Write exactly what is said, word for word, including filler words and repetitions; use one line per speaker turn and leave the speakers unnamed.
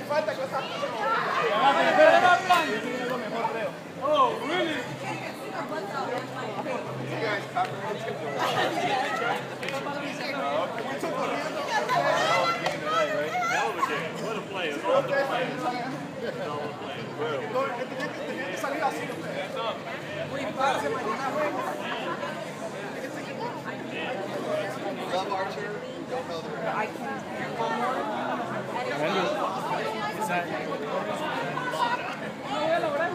falta cosas.
Oh, really?
What a play.
Tenía que salir así.
Love Archer, don't know the rest.
I can one more.
Is that...